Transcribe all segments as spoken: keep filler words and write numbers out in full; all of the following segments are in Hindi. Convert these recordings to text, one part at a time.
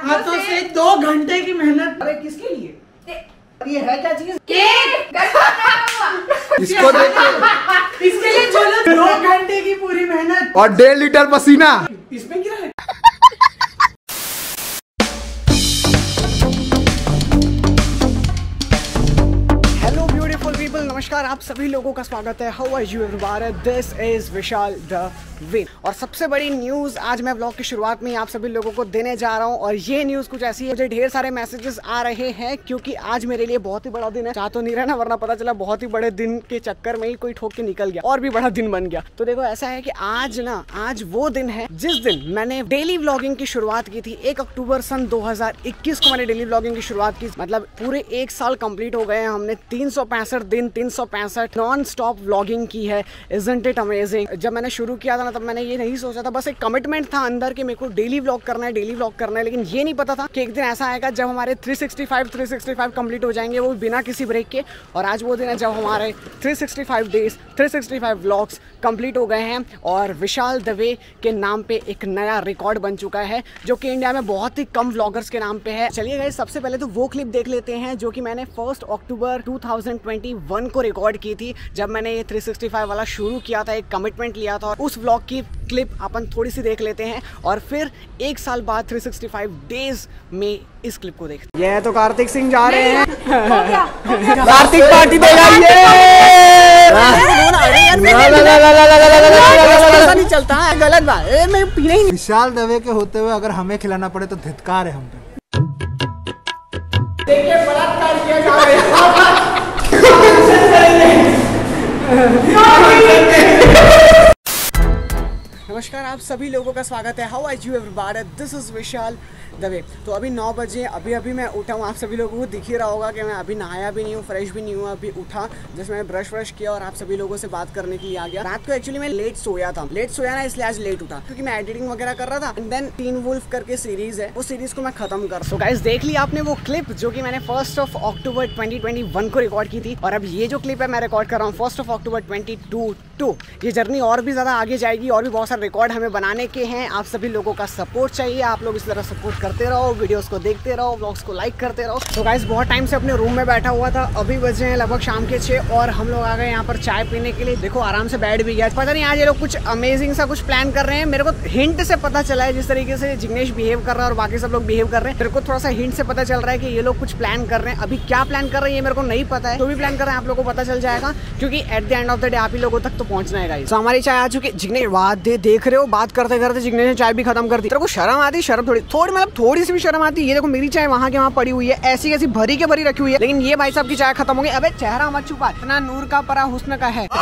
हाथों से दो घंटे की मेहनत। अरे किसके लिए? ये है क्या चीज? केक। इसको देखो, इसके लिए चलो दो घंटे की पूरी मेहनत और डेढ़ लीटर पसीना इसमें गिरा है। हेलो ब्यूटीफुल पीपल, नमस्कार, आप सभी लोगों का स्वागत है। How are you everyone? This is Vishal द विन। और सबसे बड़ी न्यूज़ आज मैं ब्लॉग की शुरुआत में आप सभी लोगों को देने जा रहा हूं। और ये न्यूज़ कुछ ऐसी है, मुझे ढेर सारे मैसेजेस आ रहे हैं क्योंकि आज मेरे लिए बहुत ही बड़ा दिन है। चाह तो नहीं रहना, वरना पता चला बहुत ही बड़े दिन के चक्कर में ही कोई ठोक के निकल गया और भी बड़ा दिन बन गया। तो देखो, ऐसा है कि आज ना आज वो दिन है जिस दिन मैंने डेली व्लॉगिंग की शुरुआत की थी। एक अक्टूबर सन दो हजार इक्कीस को मैंने डेली व्लॉगिंग की शुरुआत की। मतलब पूरे एक साल कंप्लीट हो गए हैं। हमने तीन सौ पैंसठ दिन तीन सौ पैंसठ नॉन स्टॉप व्लॉगिंग की है। Isn't it amazing? जब मैंने शुरू किया था ना, तब मैंने ये नहीं सोचा था, बस एक कमिटमेंट था अंदर कि मेरे को डेली व्लॉग करना है, डेली व्लॉग करना है। लेकिन ये नहीं पता था कि एक दिन ऐसा आएगा जब हमारे तीन सौ पैंसठ कंप्लीट हो जाएंगे, वो बिना किसी ब्रेक के। और आज वो दिन है जब हमारे तीन सौ पैंसठ डेज तीन सौ पैंसठ व्लॉग्स कंप्लीट हो गए हैं और विशाल दवे के नाम पे एक नया रिकॉर्ड बन चुका है, जो कि इंडिया में बहुत ही कम व्लॉगर्स के नाम पे है। चलिए गाइस, सबसे पहले तो वो क्लिप देख लेते हैं जो कि मैंने फर्स्ट अक्टूबर दो हज़ार इक्कीस को रिकॉर्ड की थी, जब मैंने ये तीन सौ पैंसठ वाला शुरू किया था, एक कमिटमेंट लिया था। और उस व्लॉग की क्लिप अपन थोड़ी सी देख लेते हैं और फिर एक साल बाद तीन सौ पैंसठ डेज में इस क्लिप को देखते हैं। ये तो कार्तिक सिंह जा रहे हैं। कार्तिक पार्टी देगा ये। नहीं चलता है, गलत बात है, मैं पीना ही। विशाल दवे के होते हुए अगर हमें खिलाना पड़े तो धिक्कार है हम पे। देखिए, बलात्कार किया जा रहा है। नमस्कार, आप सभी लोगों का स्वागत है। How are you everyone? This is Vishal Dave. तो अभी नौ बजे अभी अभी मैं उठा हूँ। आप सभी लोगों को दिख ही रहा होगा कि मैं अभी नहाया भी नहीं हूँ, फ्रेश भी नहीं हूँ। अभी उठा, जैसे मैंने ब्रश व्रश किया और आप सभी लोगों से बात करने के लिए आ गया। रात को एक्चुअली मैं लेट सोया था, लेट सोया ना, इसलिए आज लेट उठा क्योंकि मैं एडिटिंग वगैरह कर रहा था। एंड देन टीन वुल्फ करके सीरीज है, वो सीरीज को मैं खत्म कर। सो गाइस, देख लिया आपने वो क्लिप जो कि मैंने first of October twenty twenty one को रिकॉर्ड की थी। और अब ये जो क्लिप है मैं रिकॉर्ड कर रहा हूँ first of October twenty two two. ये जर्नी और भी ज्यादा आगे जाएगी और भी बहुत सारे रिकॉर्ड हमें बनाने के हैं। आप सभी लोगों का सपोर्ट चाहिए। आप लोग इस तरह सपोर्ट करते रहो, वीडियोस को देखते रहो, व्लॉग्स को लाइक करते रहो। तो गाइस, बहुत टाइम से अपने रूम में बैठा हुआ था। अभी बजे हैं लगभग शाम के छह और हम लोग आ गए यहाँ पर चाय पीने के लिए। देखो, आराम से बैठ भी गया। पता नहीं आज ये लोग कुछ अमेजिंग सा कुछ प्लान कर रहे हैं। मेरे को हिंट से पता चला है, जिस तरीके से जिग्नेश बिहेव कर रहा है और बाकी सब लोग बिहेव कर रहे हैं, मेरे को थोड़ा सा हिंट से पता चल रहा है कि ये लोग कुछ प्लान कर रहे हैं। अभी क्या प्लान कर रहे हैं ये मेरे को नहीं पता है। जो भी प्लान कर रहे हैं आप लोगों को पता चल जाएगा, क्योंकि at the end of the day आप ही लोगों तक तो पहुंचना है गाइस। तो हमारी चाय आ चुकी है। जिग्नेश बात दे देख रहे हो, बात करते करते जिग्नेश ने चाय भी खत्म कर दी। तेरे को शर्म आती? शर्म थोड़ी थोड़ी मतलब थोड़ी सी भी शर्म आती? ये देखो, मेरी चाय वहाँ के वहाँ पड़ी हुई है, ऐसी कैसी भरी के भरी रखी हुई है, लेकिन ये भाई साहब की चाय खत्म हो गई। अबे चेहरा मत छुपा, इतना नूर का परा हुस्न का है।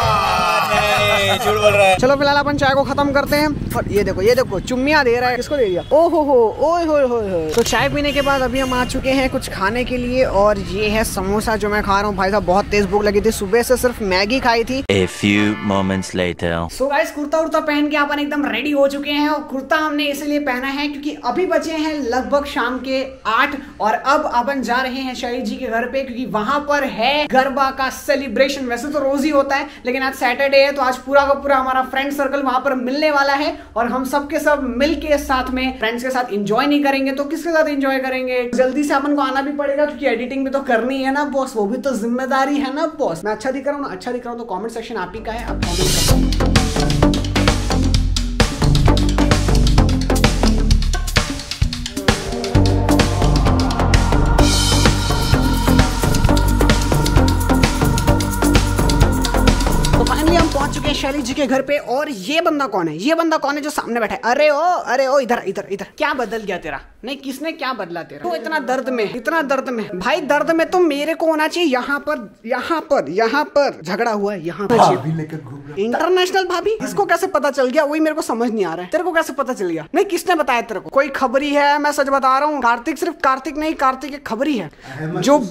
झूठ बोल रहा है। चलो फिलहाल अपन चाय को खत्म करते हैं। और ये देखो, ये देखो चुम्मिया दे रहा है। किसको दे दिया? ओ हो हो, ओए होए होए। तो चाय पीने के बाद अभी हम आ चुके हैं कुछ खाने के लिए और ये है समोसा जो मैं खा रहा हूँ। भाई साहब बहुत तेज भूख लगी थी, सुबह से सिर्फ मैगी खाई थी। A few moments later. So guys, kurta उर्ता पहन के अपन एकदम रेडी हो चुके हैं। और कुर्ता हमने इसलिए पहना है क्योंकि अभी बचे हैं लगभग शाम के आठ और अब अपन जा रहे हैं शहीद जी के घर पे, क्योंकि वहां पर है गरबा का सेलिब्रेशन। वैसे तो रोज ही होता है, लेकिन आज सैटरडे है, तो आज पूरा का पूरा हमारा फ्रेंड सर्कल वहां पर मिलने वाला है और हम सब के सब मिल के साथ में फ्रेंड्स के साथ एंजॉय नहीं करेंगे तो किसके साथ एंजॉय करेंगे? जल्दी से अपन को आना भी पड़ेगा क्योंकि एडिटिंग भी तो करनी है ना बॉस, वो भी तो जिम्मेदारी है ना बॉस। मैं अच्छा दिख रहा हूँ ना? अच्छा दिख रहा हूँ तो कॉमेंट सेक्शन आप ही का है, आप कॉमेंट करो। शैली जी के घर पे। और ये बंदा कौन है? ये बंदा कौन है जो सामने बैठा है? अरे ओ अरे ओ इधर इधर इधर। क्या बदल गया तेरा? नहीं, किसने क्या बदला तेरा? तो इतना दर्द में इतना दर्द में भाई, दर्द में तो मेरे को होना चाहिए। यहाँ पर यहाँ पर यहाँ पर झगड़ा हुआ है, यहाँ पर इंटरनेशनल भाभी। इसको कैसे पता चल गया? वही मेरे को समझ नहीं आ रहा है। तेरे को कैसे पता चल गया? नहीं, किसने बताया तेरे को? कोई खबरी है? मैं सच बता रहा हूँ, कार्तिक सिर्फ कार्तिक नहीं, कार्तिक एक खबरी है जो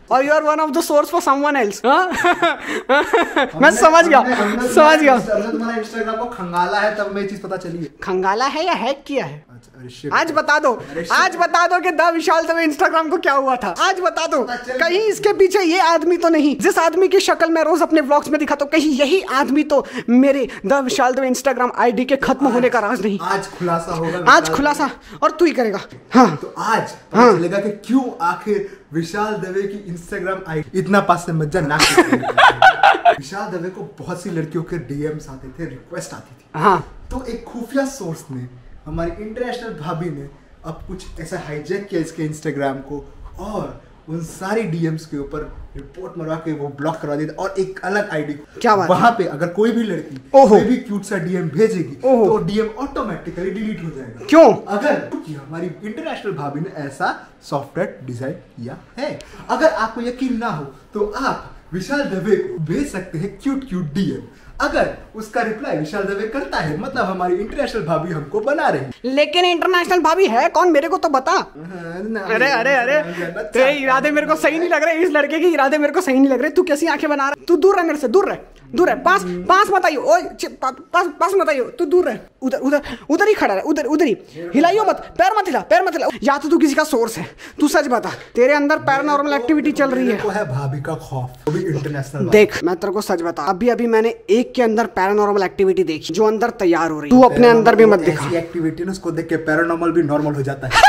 और you are one of the source for someone else. मैं समझ गया समझ गया। तुम्हारा इंस्टाग्राम को खंगाला है तब मैं चीज पता चली है। खंगाला है या हैक किया है? अच्छा, आज बता दो, आज बता दो कि द विशाल दवे इंस्टाग्राम को क्या हुआ था। आज बता दो, कहीं इसके पीछे ये आदमी तो नहीं जिस आदमी की शक्ल मैं रोज अपने व्लॉग्स में दिखाता हूँ, कहीं यही आदमी तो मेरे the Vishal Dave Instagram ID के खत्म होने का राज नहीं। आज खुलासा होगा, आज खुलासा, और तू ही करेगा। हाँ तो आज पता चलेगा कि क्यों आखिर विशाल दवे की इंस्टाग्राम आईडी इतना पास से मज्जा ना विशाल दवे को बहुत सी लड़कियों के डीएम्स आते थे, रिक्वेस्ट आती थी। हाँ तो एक खुफिया सोर्स ने, हमारी इंटरनेशनल भाभी ने अब कुछ ऐसा हाईजैक किया इसके इंस्टाग्राम को और उन सारी डीएम्स के ऊपर रिपोर्ट मरवा के वो ब्लॉक करवा दी और एक अलग आईडी क्या बात वहां पे अगर कोई भी लड़की कोई भी क्यूट सा डीएम भेजेगी तो डीएम ऑटोमेटिकली डिलीट हो जाएगा। क्यों? अगर क्योंकि हमारी इंटरनेशनल भाभी ने ऐसा सॉफ्टवेयर डिजाइन किया है। अगर आपको यकीन ना हो तो आप विशाल दवे को भेज सकते हैं क्यूट क्यूट डीएम। अगर उसका रिप्लाई विशाल दवे करता है मतलब हमारी इंटरनेशनल भाभी हमको बना रही। लेकिन इंटरनेशनल भाभी है कौन, मेरे को तो बता। अरे अरे अरे तेरे इरादे मेरे को सही नहीं लग रहे, इस लड़के के इरादे मेरे को सही नहीं लग रहे। तू कैसी आंखें बना रहा है? तू दूर रह मेरे से, दूर रह, दूर है। पास पास मत आइयो, ओए पास पास मत आइयो, तू दूर रह। उधर उधर उधर ही खड़ा रहे, उधर उधर ही हिलाइयो मत, पैर मत हिला, पैर मत हिला। या तो तू किसी का सोर्स है, तू सच बता, तेरे अंदर पैरानॉर्मल एक्टिविटी चल रही है। वो है भाभी का खौफ, वो भी इंटरनेशनल। देख मैं तेरे को सच बता, अभी अभी मैंने एक के अंदर पैरानॉर्मल एक्टिविटी देखी जो अंदर तैयार हो रही है। तू अपने अंदर भी मत दिखा एक्टिविटी, उसको देख के पैरानॉर्मल भी नॉर्मल हो जाता है।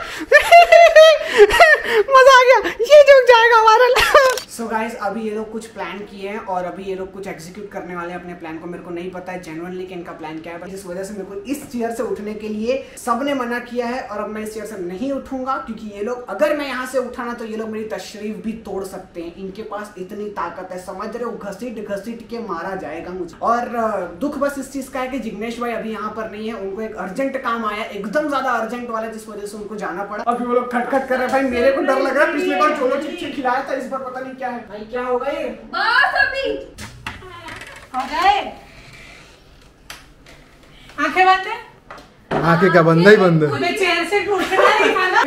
मजा आ गया, ये जुग जाएगा वायरल। सो गाइस अभी ये लोग कुछ प्लान किए हैं और अभी ये लोग कुछ एग्जीक्यूट करने वाले हैं अपने प्लान को। मेरे को नहीं पता है जेन्युइनली कि इनका प्लान क्या है, बट इस वजह से मेरे को इस चेयर से उठने के लिए सबने मना किया है और अब मैं इस चेयर से नहीं उठूंगा क्योंकि ये लोग, अगर मैं यहाँ से उठाना तो ये लोग मेरी तशरीफ भी तोड़ सकते हैं। इनके पास इतनी ताकत है, समझ रहे हो, घसीट घसीट के मारा जाएगा मुझे। और दुख बस इस चीज का है कि जिग्नेश भाई अभी यहाँ पर नहीं है, उनको एक अर्जेंट काम आया, एकदम ज्यादा अर्जेंट वाला, जिस वजह से उनको जाना पड़ा। अभी वो लोग खटखट कर रहे हैं। भाई मेरे को डर लग रहा है, पिछले बार छोलो चिप्स खिलाया था, इस बार पता नहीं क्या है। भाई क्या होगा ये? बस अभी हो गए। आंखें बंद है, आंखें क्या बंद ही बंद है। चेयर से उठना नहीं खाना।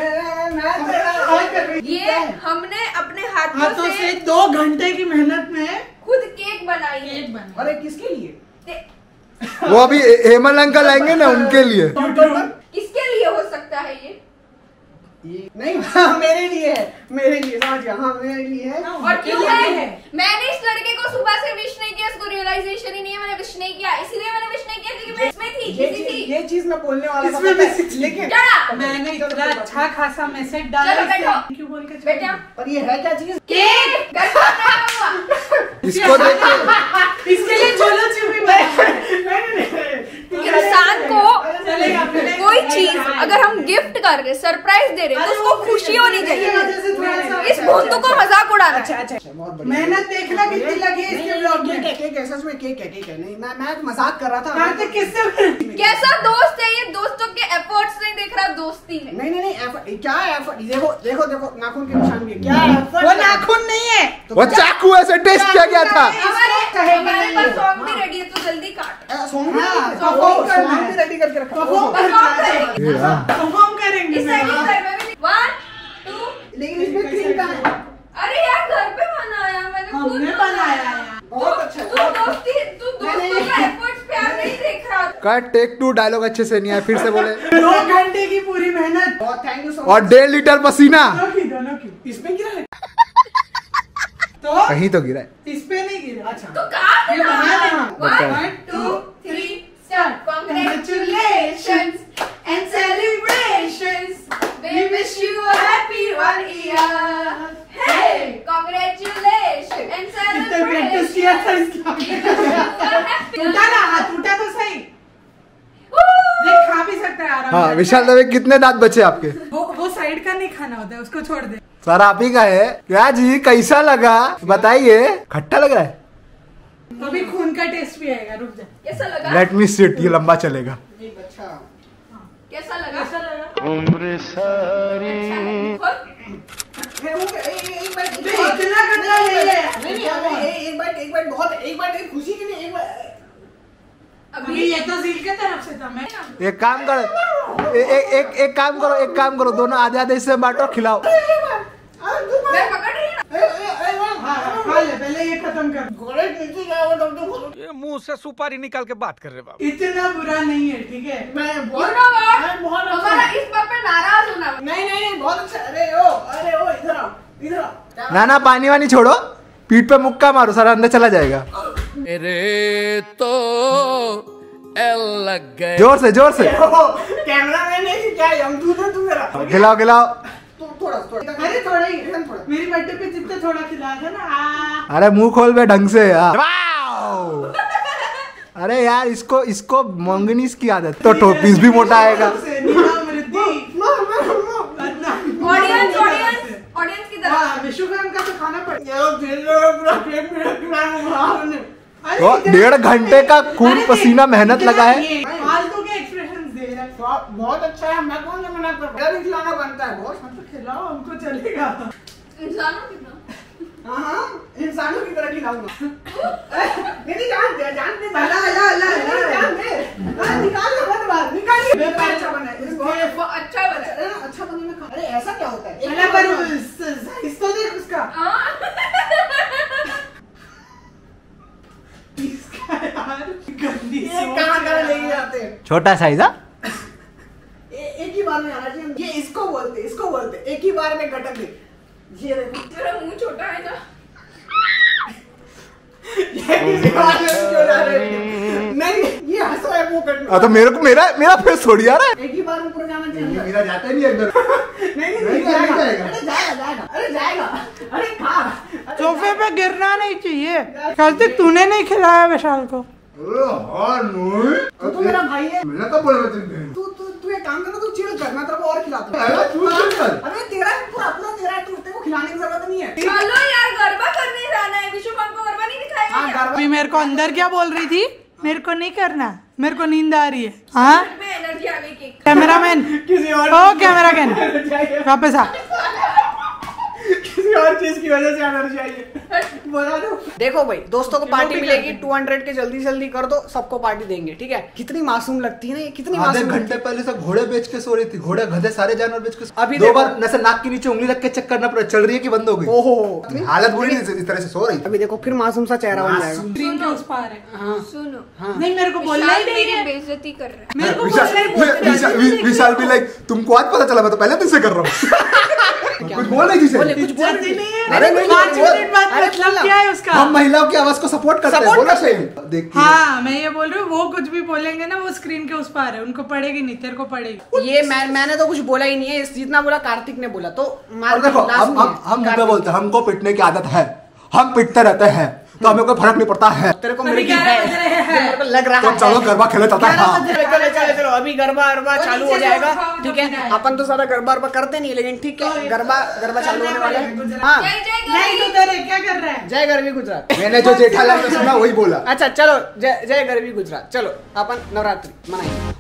ये हमने अपने हाथों, हाथों से, से दो घंटे की मेहनत में खुद केक बनाई है। अरे किसके लिए? वो अभी हेमल अंकल आएंगे ना, उनके लिए। किसके लिए हो सकता है ये? ये नहीं, हाँ, मेरे लिए है, मेरे लिए, समझ गया, हाँ मेरे लिए है। और क्यों है? मैंने इस लड़के को सुबह से विश नहीं किया, इसको रियलाइजेशन ही नहीं है मैंने विश नहीं किया, इसीलिए मैंने विश नहीं किया क्योंकि मैं इसमें थी, ये, थी। ये चीज मैं बोलने वाला था, लेकिन मैंने इतना अच्छा खासा मैसेज डाला। क्यों बोल के बेटा? पर ये है क्या चीज? केक। इसको देख के इसके लिए चलो चिपी इंसान को कोई चीज अगर हम गिफ्ट कर रहे, सरप्राइज दे रहे, तो उसको खुशी होनी चाहिए। इस भोंदू को मजाक उड़ाना। अच्छा अच्छा बहुत बढ़िया। मेहनत देखना कितनी लगी है इसके ब्लॉग में। केक है, सच में केक है, केक है। नहीं मैं मैं मजाक कर रहा था। किससे कैसा दोस्त है ये? दोस्तों के एफर्ट्स नहीं देख रहा, दोस्ती है। नहीं नहीं नहीं एफर्ट क्या है? एफर्ट देखो देखो देखो, नाखून के निशान भी है। क्या एफर्ट? वो नाखून नहीं है, वो चाकू ऐसे टेस्ट किया गया था। हमारे पास सॉन्ग भी रेडी है, तो जल्दी काट। सॉन्ग भी रेडी करके रखा। परफॉर्म करेंगे। One two. लेकिन इसमें क्रीम का है। अरे यार घर पे बनाया मैंने, खुद बनाया है। बहुत अच्छा। तू दोस्ती, तू दोस्तों का एफर्ट्स प्यार नहीं देख रहा। कट टेक टू, डायलॉग अच्छे से नहीं आया, फिर से बोले। दो घंटे की पूरी मेहनत। बहुत थैंक यू सो मच। और डेढ़ लीटर पसीना। दोनों की इसमें गिरा है तो कहीं तो गिरा है, इस पे नहीं गिरा। अच्छा तो कहाँ ये बना देना। One two three start. Congratulations and celebrations. We wish you a happy one year. Hey, congratulations and celebrations. टूटा ना हाथ, टूटा तो सही। देख खा भी सकता है आराम से। हाँ विशाल दवे कितने दांत बचे आपके? वो वो साइड का नहीं खाना होता है, उसको छोड़ दे। सर आप ही का है क्या जी? कैसा लगा बताइए? खट्टा लग रहा है? अभी खून का टेस्ट भी आएगा, रुक जा। कैसा लगा? लेट मी सिट, ये लंबा चलेगा। अच्छा कैसा लगा? कैसा लगा? उम्र सारी इतना कटरा ले ले। एक बार एक बार बहुत एक बार खुशी के लिए एक बार। अभी ये तो दिल के तरफ से था। मैं एक काम करो, ए, ए, एक एक काम करो, एक काम करो, दोनों आधे आधे हिस्से बांटो, खिलाओ। मैं पकड़ रही हूँ। खत्म कर। घोड़े नीचे जाओ तब तो खोलो। ये मुंह से सुपारी निकाल के बात कर रहे बाबू। इतना बुरा नहीं है, ठीक है। मैं बहुत You know what? मैं बहुत अच्छा हमारा इस बात पे नाराज होना। नहीं नहीं नहीं बहुत अच्छा। अरे ओ अरे ओ इधर आओ इधर आओ। ना ना पानी वानी छोड़ो, पीठ पे मुक्का मारो, सारा अंदर चला जाएगा। मेरे तो एल लग गए। जोर से जोर से कैमरा मैन है कि क्या? हम तू तो तू मेरा खिलाओ खिलाओ। थोड़ा थोड़ा अरे थोड़ा ही, थोड़ा। मेरी बर्थडे पे जितना थोड़ा खिलाया था ना। आ, अरे मुंह खोल बे ढंग से यार। अरे यार इसको इसको मंगनीस की आदत तो टोपीस भी मोटा आएगा। ऑडियंस ऑडियंस ऑडियंस की तरफ। विशु खान का तो खाना पड़ेगा। तो डेढ़ घंटे का खून पसीना मेहनत लगा है। फालतू के एक्सप्रेशंस दे रहा है। बहुत अच्छा है। मैं कौन सा मना कर रहा हूं? खिलाना बनता है बहुत। खिलाओ हमको चलेगा। इंसानों की तरह। हाँ हाँ इंसानों की तरह खिलाऊंगा। नहीं जान दे जान दे। अल्लाह अल्लाह अल्लाह जान दे। हाँ, निकाल लो मत बाहर निकालिए। पेपर अच्छा बना है। इसको वो अच्छा बना है। अच्छा बने में खा- अरे ऐसा क्या होता है? अल्लाह पर इसको देख उसका। हाँ। इसका यार गंदी ये कहाँ कहाँ लेके जाते हैं? छोटा साइज। ए- एक ही बार में आना चाहिए। ये इसको बोलते इसको बोलते एक ही बार में गटक दे। ये देखो तेरा मुंह छोटा है ना। ये किसी बात में क्यों जा रहे हैं? नहीं ये हंसो है मुंह कट हाँ तो मेरे को मेरा मेरा फेस छोड़ यार। एक ही बार में पूरा जाना चाहिए। मेरा जाता नहीं अंदर। नहीं नहीं नहीं जाएगा जाएगा। अरे जाएगा जाएगा अरे जाएगा अरे खा। सोफे पे गिरना नहीं चाहिए। कल तक तूने नहीं खिलाया विशाल को। तू तो मेरा भाई है। मैं कब बोल रहा तू तू तू एक काम करना तू चिल कर मैं तेरे को और खिलाता अरे हूँ। तू चिल कर। अरे तेरा पूरा अपना तेरा है, तू तेरे को खिलाने की जरूरत नहीं है। चलो यार गरबा करने जाना है। विशु खान को गरबा नहीं दिखाएगा हाँ क्या? अभी मेरे को अंदर क्या बोल रही थी? मेरे को नहीं करना, मेरे को नींद आ रही है। हाँ में एनर्जी आ गई केक। कैमरामैन, किसी और ओ कैमरामैन वापस आ। किसी और चीज की वजह से आना चाहिए। बता दो। देखो भाई दोस्तों को पार्टी मिलेगी। टू हंड्रेड के जल्दी जल्दी कर दो, सबको पार्टी देंगे ठीक है। कितनी मासूम लगती है ना ये, कितनी आधे मासूम घंटे पहले से घोड़े बेच के सो रही थी। घोड़े गधे सारे जानवर बेच के सो- अभी दो देखो। बार नैसे नाक के नीचे उंगली रख के चेक करना पड़ा, चल रही है कि बंद हो गई। ओहो हालत बुरी नहीं थी, इस तरह से सो रही थी। अभी देखो फिर मासूम सा चेहरा बन जाएगा। स्क्रीन के उस पार है। हाँ सुनो नहीं मेरे को बोलना ही विशाल नहीं मेरी है। बेइज्जती कर रहा है। मेरे को विशाल बोलना ही बोलना विशाल- है। विशाल भी लाइक तुमको आज पता चला, मैं तो पहले दिन से कर रहा हूँ। कुछ बोल नहीं बोले थी कुछ बोल इज्जत ही नहीं है। अरे नहीं, पाँच बोल- मिनट बाद अरे मतलब बोला। क्या है उसका? हम महिलाओं की आवाज को सपोर्ट करते हैं। Support बोला करते सही देखिए। हाँ मैं ये बोल रही हूँ, वो कुछ भी बोलेंगे ना वो स्क्रीन के उस पार है, उनको पड़ेगी नहीं, तेरे को पड़ेगी। ये मैं मैंने तो कुछ बोला ही नहीं है। जितना बोला कार्तिक ने बोला तो मार और देखो हम हम हम मुंह पे बोलते हैं, हमको पिटने की आदत है, हम पिटते रहते हैं, तो हमें कोई फर्क नहीं पड़ता है। तेरे को अभी मेरे की ग्यारह है, बज रहे हैं। मेरे को लग रहा तो है। चलो गरबा खेले चलता है। हाँ। चलो चलो चलो चलो अभी गरबा अरबा चालू हो नीचे से जाएगा उठाओ, ठीक है। उठाओ। अपन तो ज्यादा गरबा अरबा करते नहीं लेकिन ठीक है गरबा गरबा चालू होने वाला है। हाँ जय जय नहीं गौरी। तो तेरे क्या कर रहा है? जय गरवी गुजरात। मैंने जो जेठालाल ने सुना वही बोला। अच्छा चलो जय जय गरवी गुजरात। चलो अपन नवरात्रि मनाएंगे।